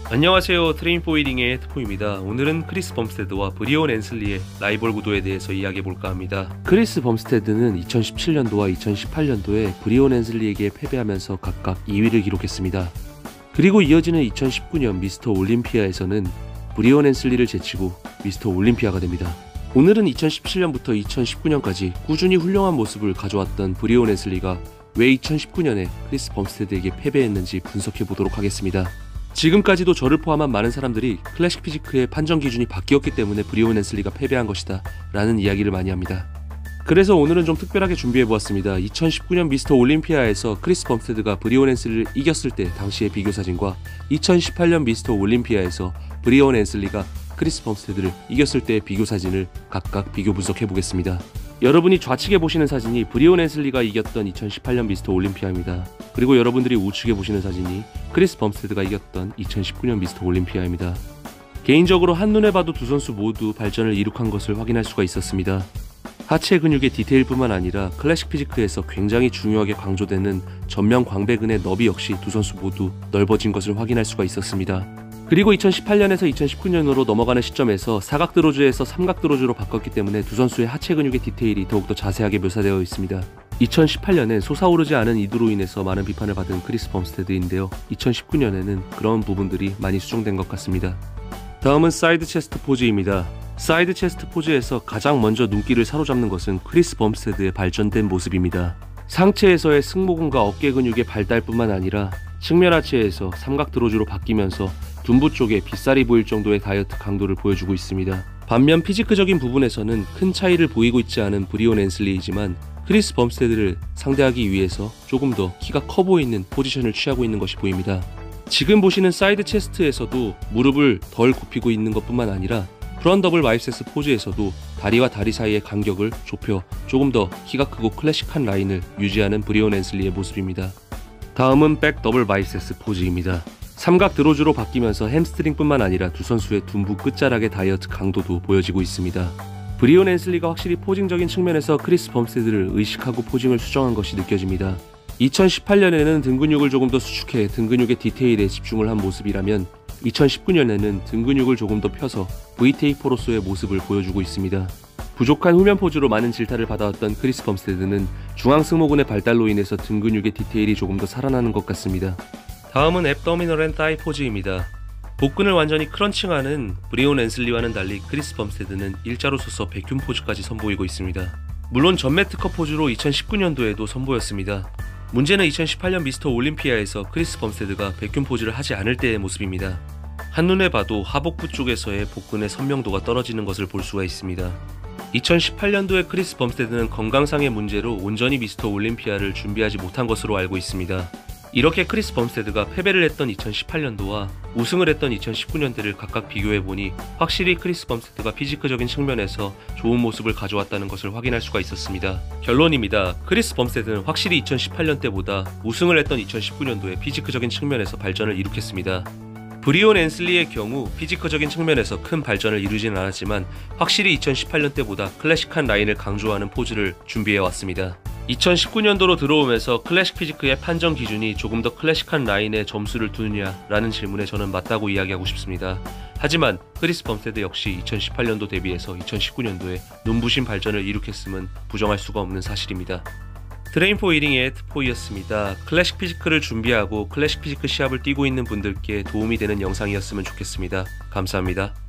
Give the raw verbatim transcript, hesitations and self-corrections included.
안녕하세요. 트레인포이링의 트포입니다. 오늘은 크리스 범스테드와 브리온 앤슬리의 라이벌 구도에 대해서 이야기해볼까 합니다. 크리스 범스테드는 이천십칠 년도와 이천십팔 년도에 브리온 앤슬리에게 패배하면서 각각 이 위를 기록했습니다. 그리고 이어지는 이천십구 년 미스터 올림피아에서는 브리온 앤슬리를 제치고 미스터 올림피아가 됩니다. 오늘은 이천십칠 년부터 이천십구 년까지 꾸준히 훌륭한 모습을 가져왔던 브리온 앤슬리가 왜 이천십구 년에 크리스 범스테드에게 패배했는지 분석해보도록 하겠습니다. 지금까지도 저를 포함한 많은 사람들이 클래식 피지크의 판정 기준이 바뀌었기 때문에 브리온 앤슬리가 패배한 것이다 라는 이야기를 많이 합니다. 그래서 오늘은 좀 특별하게 준비해보았습니다. 이천십구 년 미스터 올림피아에서 크리스 범스테드가 브리온 앤슬리를 이겼을 때 당시의 비교 사진과 이천십팔 년 미스터 올림피아에서 브리온 앤슬리가 크리스 범스테드를 이겼을 때의 비교 사진을 각각 비교 분석해보겠습니다. 여러분이 좌측에 보시는 사진이 브리온 앤슬리가 이겼던 이천십팔 년 미스터 올림피아입니다. 그리고 여러분들이 우측에 보시는 사진이 크리스 범스테드가 이겼던 이천십구 년 미스터 올림피아입니다. 개인적으로 한눈에 봐도 두 선수 모두 발전을 이룩한 것을 확인할 수가 있었습니다. 하체 근육의 디테일뿐만 아니라 클래식 피지크에서 굉장히 중요하게 강조되는 전면 광배근의 너비 역시 두 선수 모두 넓어진 것을 확인할 수가 있었습니다. 그리고 이천십팔 년에서 이천십구 년으로 넘어가는 시점에서 사각 드로즈에서 삼각 드로즈로 바꿨기 때문에 두 선수의 하체 근육의 디테일이 더욱더 자세하게 묘사되어 있습니다. 이천십팔 년엔 솟아오르지 않은 이두로 인해서 많은 비판을 받은 크리스 범스테드인데요. 이천십구 년에는 그런 부분들이 많이 수정된 것 같습니다. 다음은 사이드 체스트 포즈입니다. 사이드 체스트 포즈에서 가장 먼저 눈길을 사로잡는 것은 크리스 범스테드의 발전된 모습입니다. 상체에서의 승모근과 어깨 근육의 발달뿐만 아니라 측면 하체에서 삼각 드로즈로 바뀌면서 둔부 쪽에 빗살이 보일 정도의 다이어트 강도를 보여주고 있습니다. 반면 피지크적인 부분에서는 큰 차이를 보이고 있지 않은 브리온 앤슬리이지만 크리스 범스테드를 상대하기 위해서 조금 더 키가 커 보이는 포지션을 취하고 있는 것이 보입니다. 지금 보시는 사이드 체스트에서도 무릎을 덜 굽히고 있는 것뿐만 아니라 프런트 더블 바이셉스 포즈에서도 다리와 다리 사이의 간격을 좁혀 조금 더 키가 크고 클래식한 라인을 유지하는 브리온 앤슬리의 모습입니다. 다음은 백 더블 바이셉스 포즈입니다. 삼각 드로즈로 바뀌면서 햄스트링뿐만 아니라 두 선수의 둔부 끝자락의 다이어트 강도도 보여지고 있습니다. 브리온 앤슬리가 확실히 포징적인 측면에서 크리스 범스테드를 의식하고 포징을 수정한 것이 느껴집니다. 이천십팔 년에는 등 근육을 조금 더 수축해 등 근육의 디테일에 집중을 한 모습이라면 이천십구 년에는 등 근육을 조금 더 펴서 브이테이퍼로서의 모습을 보여주고 있습니다. 부족한 후면 포즈로 많은 질타를 받아왔던 크리스 범스테드는 중앙 승모근의 발달로 인해서 등 근육의 디테일이 조금 더 살아나는 것 같습니다. 다음은 앱더미널 앤 타이 포즈입니다. 복근을 완전히 크런칭하는 브리온 앤슬리와는 달리 크리스 범스테드는 일자로 서서 백큐 포즈까지 선보이고 있습니다. 물론 전매트 컷 포즈로 이천십구 년도에도 선보였습니다. 문제는 이천십팔 년 미스터 올림피아에서 크리스 범스테드가 백큐 포즈를 하지 않을 때의 모습입니다. 한눈에 봐도 하복부 쪽에서의 복근의 선명도가 떨어지는 것을 볼 수가 있습니다. 이천십팔 년도에 크리스 범스테드는 건강상의 문제로 온전히 미스터 올림피아를 준비하지 못한 것으로 알고 있습니다. 이렇게 크리스 범스테드가 패배를 했던 이천십팔 년도와 우승을 했던 이천십구 년대를 각각 비교해보니 확실히 크리스 범스테드가 피지크적인 측면에서 좋은 모습을 가져왔다는 것을 확인할 수가 있었습니다. 결론입니다. 크리스 범스테드는 확실히 이천십팔 년대보다 우승을 했던 이천십구 년도에 피지크적인 측면에서 발전을 이룩했습니다. 브리온 앤슬리의 경우 피지크적인 측면에서 큰 발전을 이루지는 않았지만 확실히 이천십팔 년대보다 클래식한 라인을 강조하는 포즈를 준비해왔습니다. 이천십구 년도로 들어오면서 클래식 피지크의 판정 기준이 조금 더 클래식한 라인에 점수를 두느냐 라는 질문에 저는 맞다고 이야기하고 싶습니다. 하지만 크리스 범스테드 역시 이천십팔 년도 대비해서 이천십구 년도에 눈부신 발전을 이룩했음은 부정할 수가 없는 사실입니다. 트레인포이링의 트포이였습니다. 클래식 피지크를 준비하고 클래식 피지크 시합을 뛰고 있는 분들께 도움이 되는 영상이었으면 좋겠습니다. 감사합니다.